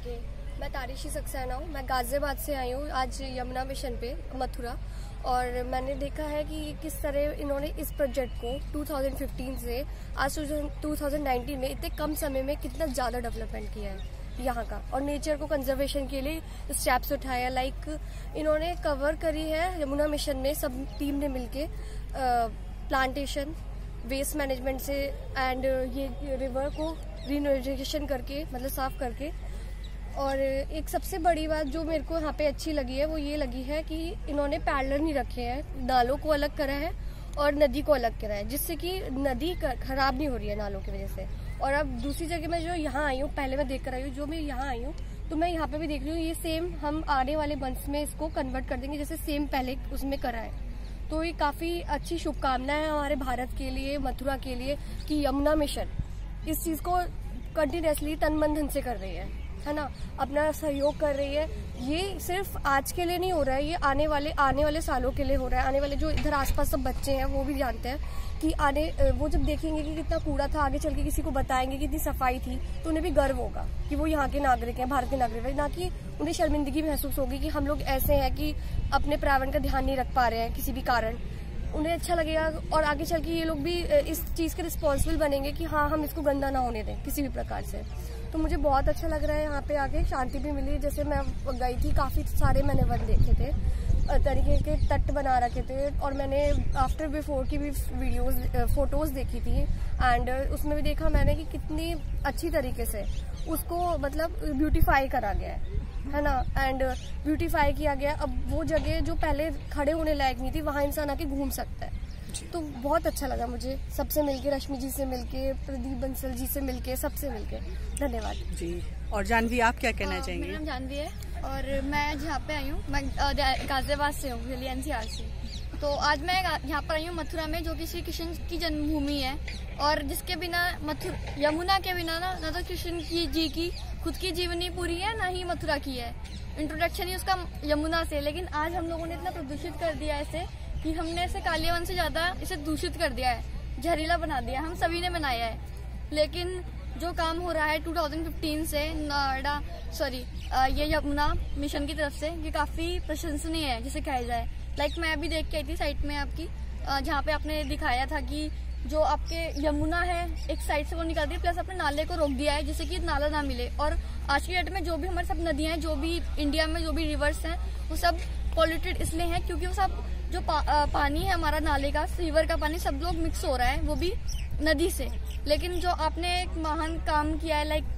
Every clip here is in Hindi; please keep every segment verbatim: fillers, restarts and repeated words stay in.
ओके, मैं तारिशी सक्सेना हूँ। मैं गाजियाबाद से आई हूँ आज यमुना मिशन पे मथुरा, और मैंने देखा है कि किस तरह इन्होंने इस प्रोजेक्ट को दो हज़ार पंद्रह से आज दो हज़ार उन्नीस में इतने कम समय में कितना ज़्यादा डेवलपमेंट किया है यहाँ का, और नेचर को कंजर्वेशन के लिए स्टेप्स उठाया। लाइक इन्होंने कवर करी है यमुना मिशन में सब टीम ने मिलके प्लांटेशन, वेस्ट मैनेजमेंट से एंड ये रिवर को रिनोवेशन करके, मतलब साफ करके। और एक सबसे बड़ी बात जो मेरे को यहाँ पे अच्छी लगी है वो ये लगी है कि इन्होंने पैरेलल नहीं रखे हैं, नालों को अलग करा है और नदी को अलग करा है, जिससे कि नदी खराब नहीं हो रही है नालों की वजह से। और अब दूसरी जगह मैं जो यहाँ आई हूँ, पहले मैं देख कर आई हूँ, जो मैं यहाँ आई हूँ तो मैं यहाँ पे भी देख रही हूँ, ये सेम हम आने वाले मंथ्स में इसको कन्वर्ट कर देंगे जैसे सेम पहले उसमें करा है। तो ये काफ़ी अच्छी शुभकामनाएं है हमारे भारत के लिए, मथुरा के लिए, कि यमुना मिशन इस चीज़ को कंटिन्यूसली तन मन धन से कर रही है है ना, अपना सहयोग कर रही है। ये सिर्फ आज के लिए नहीं हो रहा है, ये आने वाले आने वाले सालों के लिए हो रहा है। आने वाले जो इधर आसपास सब बच्चे हैं वो भी जानते हैं कि आने वो जब देखेंगे कि कितना कूड़ा था, आगे चल के किसी को बताएंगे कि कितनी सफाई थी, तो उन्हें भी गर्व होगा कि वो यहाँ के नागरिक हैं, भारत के नागरिक हैं, ना कि उन्हें शर्मिंदगी महसूस होगी कि हम लोग ऐसे हैं कि अपने पर्यावरण का ध्यान नहीं रख पा रहे हैं किसी भी कारण। उन्हें अच्छा लगेगा और आगे चल के ये लोग भी इस चीज़ के रिस्पॉन्सिबल बनेंगे कि हाँ हम इसको गंदा ना होने दें किसी भी प्रकार से। तो मुझे बहुत अच्छा लग रहा है यहाँ पे आके, शांति भी मिली। जैसे मैं गई थी, काफ़ी सारे मैंने वन देखे थे, तरीके के तट बना रखे थे, और मैंने आफ्टर बिफोर की भी वीडियोस फोटोज़ देखी थी, एंड उसमें भी देखा मैंने कि कितनी अच्छी तरीके से उसको मतलब ब्यूटीफाई करा गया है है ना, एंड ब्यूटीफाई किया गया। अब वो जगह जो पहले खड़े होने लायक नहीं थी, वहाँ इंसान आके घूम सकता है। तो बहुत अच्छा लगा मुझे सबसे मिलके, रश्मि जी से मिलके, प्रदीप बंसल जी से मिलके, सबसे मिलके। धन्यवाद जी। और जानवी, आप क्या कहना चाहेंगे? मेरा नाम जानवी है और मैं जहाँ पे आई हूँ, मैं गाजियाबाद से हूँ, दिल्ली एन सी आर से। तो आज मैं यहाँ पर आई हूँ मथुरा में, जो कि श्री कृष्ण की जन्मभूमि है, और जिसके बिना मथुरा यमुना के बिना ना ना तो कृष्ण की जी की खुद की जीवनी पूरी है, ना ही मथुरा की है। इंट्रोडक्शन ही उसका यमुना से, लेकिन आज हम लोगों ने इतना प्रदूषित कर दिया है इसे कि हमने इसे कालियावन से ज्यादा इसे दूषित कर दिया है, जहरीला बना दिया, हम सभी ने बनाया है। लेकिन जो काम हो रहा है दो हज़ार पंद्रह से नोएडा सॉरी ये यमुना मिशन की तरफ से, ये काफी प्रशंसनीय है जिसे कहा जाए। लाइक मैं अभी देख के आई थी साइट में आपकी, जहाँ पे आपने दिखाया था कि जो आपके यमुना है एक साइड से वो निकाल दी, प्लस अपने नाले को रोक दिया है जिससे कि नाला ना मिले। और आज की डेट में जो भी हमारे सब नदियां हैं, जो भी इंडिया में जो भी रिवर्स हैं, वो सब पॉल्यूटेड इसलिए हैं क्योंकि वो सब जो पा, आ, पानी है हमारा नाले का, सीवर का पानी, सब लोग मिक्स हो रहा है, वो भी नदी से। लेकिन जो आपने एक महान काम किया है, लाइक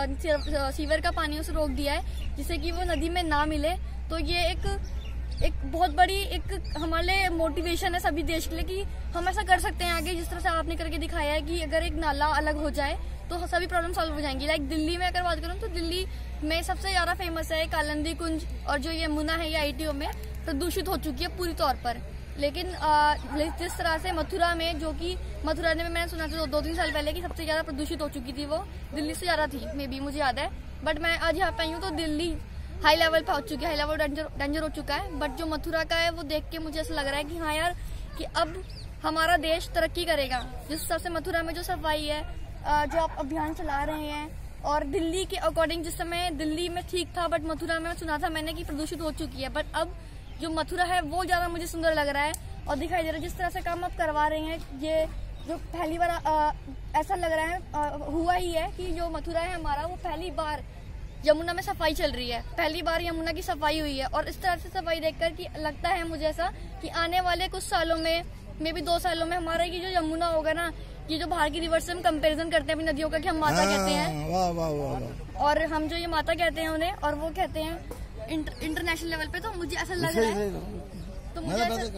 जो सीवर का है उसे रोक दिया है जिससे कि वो नदी में ना मिले, तो ये एक एक बहुत बड़ी एक हमारे लिए मोटिवेशन है सभी देश के लिए कि हम ऐसा कर सकते हैं आगे। जिस तरह से आपने करके दिखाया है कि अगर एक नाला अलग हो जाए तो सभी प्रॉब्लम सॉल्व हो जाएंगी। लाइक दिल्ली में अगर बात करूँ तो दिल्ली में सबसे ज्यादा फेमस है कालिंदी कुंज, और जो यमुना है ये आई टी ओ में प्रदूषित हो चुकी है पूरी तौर पर। लेकिन आ, जिस तरह से मथुरा में, जो कि मथुरा में मैंने सुना था दो तीन साल पहले कि सबसे ज्यादा प्रदूषित हो चुकी थी, वो दिल्ली से ज्यादा थी, मे बी, मुझे याद है। बट मैं आज यहाँ पे आई हूँ तो दिल्ली हाई लेवल पे हो चुकी है, हाई लेवल डेंजर डेंजर हो चुका है। बट जो मथुरा का है वो देख के मुझे ऐसा लग रहा है कि हाँ यार, कि अब हमारा देश तरक्की करेगा। जिस हिसाब से मथुरा में जो सफाई है, जो आप अभियान चला रहे हैं, और दिल्ली के अकॉर्डिंग जिस समय दिल्ली में ठीक था, बट मथुरा में सुना था मैंने कि प्रदूषित हो चुकी है। बट अब जो मथुरा है वो ज्यादा मुझे सुंदर लग रहा है और दिखाई दे रहा है। जिस तरह से काम आप करवा रहे हैं, ये जो पहली बार आ, ऐसा लग रहा है आ, हुआ ही है कि जो मथुरा है हमारा, वो पहली बार यमुना में सफाई चल रही है, पहली बार यमुना की सफाई हुई है। और इस तरह से सफाई देखकर कि लगता है मुझे ऐसा कि आने वाले कुछ सालों में, मे बी दो सालों में, हमारा ये जो यमुना होगा ना, ये जो बाहर की रिवर से हम कंपैरिजन करते हैं अपनी नदियों का कि हम माता कहते हैं, वाह वाह वाह, और हम जो ये माता कहते हैं उन्हें, और वो कहते हैं इंटर, इंटरनेशनल लेवल पे। तो मुझे ऐसा लग रहा है तो मुझे ऐसा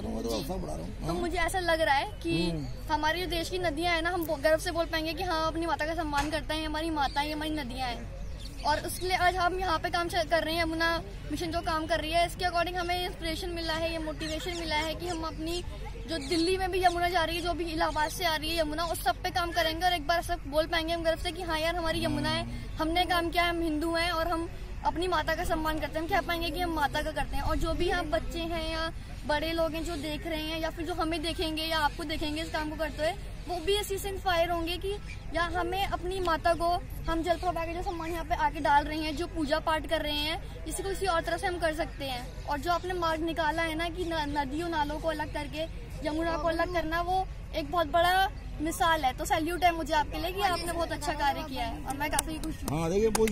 तो मुझे ऐसा लग रहा है कि हमारी जो देश की नदियां हैं ना, हम गर्व से बोल पाएंगे कि हाँ अपनी माता का सम्मान करते हैं, हमारी माता है, हमारी नदियां हैं। और इसलिए आज हम यहाँ पे काम कर रहे हैं, यमुना मिशन जो काम कर रही है, इसके अकॉर्डिंग हमें इंस्पिरेशन मिला है, ये मोटिवेशन मिला है कि हम अपनी जो दिल्ली में भी यमुना जा रही है, जो भी इलाहाबाद से आ रही है यमुना, उस सब पे काम करेंगे और एक बार सब बोल पाएंगे हम गर्व से कि हाँ यार हमारी यमुना है, हमने काम किया है, हम हिंदू हैं और हम अपनी माता का सम्मान करते हैं, हम कह पाएंगे कि हम माता का करते हैं। और जो भी यहाँ बच्चे हैं या बड़े लोग हैं जो देख रहे हैं या फिर जो हमें देखेंगे या आपको देखेंगे इस काम को करते हुए, वो भी इसी से इंस्पायर होंगे कि या हमें अपनी माता को हम जल प्रभा के जो सम्मान यहाँ पे आके डाल रहे हैं, जो पूजा पाठ कर रहे हैं, इसी को किसी और तरह से हम कर सकते हैं। और जो आपने मार्ग निकाला है ना कि नदियों नालों को अलग करके यमुना को अलग करना, वो एक बहुत बड़ा मिसाल है। तो सैल्यूट है मुझे आपके लिए कि आपने बहुत अच्छा कार्य किया है और मैं काफी खुश हूँ।